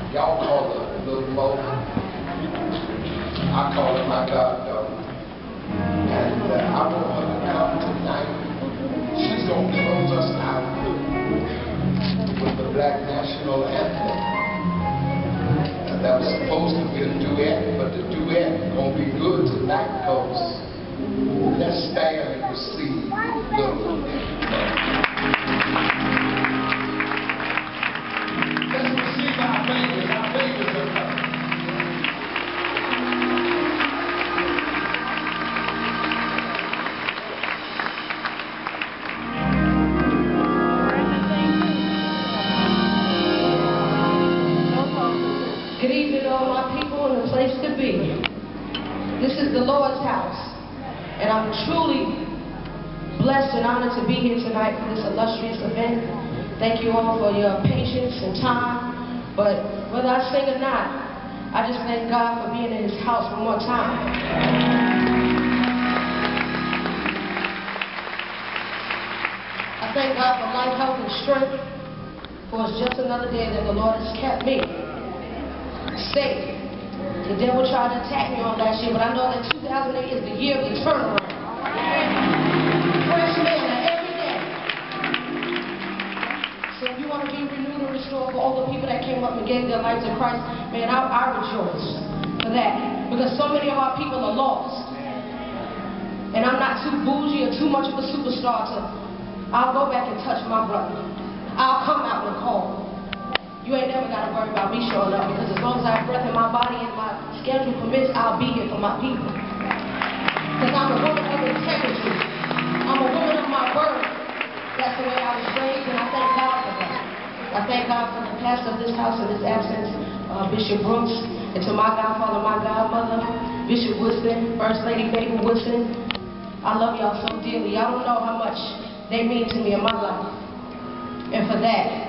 Y'all call her little Mo. I call her my goddaughter. And I want her to come tonight. She's going to close us out with the Black National Anthem. That was supposed to be a duet, but the duet is going to be good tonight because let's stand and receive little Mo. Let's receive our babies. Our babies are coming. Good evening, all my people, and a place to be. This is the Lord's house, and I'm truly blessed and honored to be here tonight for this illustrious event. Thank you all for your patience and time, but whether I sing or not, I just thank God for being in His house one more time. I thank God for life, health, and strength, for it's just another day that the Lord has kept me safe. The devil tried to attack me on last year, but I know that 2008 is the year of the turnaround. Fresh manna every day. So if you want to be renewed and restored for all the people that came up and gave their lives to Christ, man, I rejoice for that. Because so many of our people are lost. And I'm not too bougie or too much of a superstar to, I'll go back and touch my brother. I'll come out and call. You ain't never got to worry about me showing up, because as long as I have breath in my body and my schedule permits, I'll be here for my people. Because I'm a woman of integrity. I'm a woman of my word. That's the way I was raised, and I thank God for that. I thank God for the pastor of this house in his absence, Bishop Brooks, and to my godfather, my godmother, Bishop Woodson, First Lady Mabel Woodson. I love y'all so dearly. Y'all don't know how much they mean to me in my life. And for that,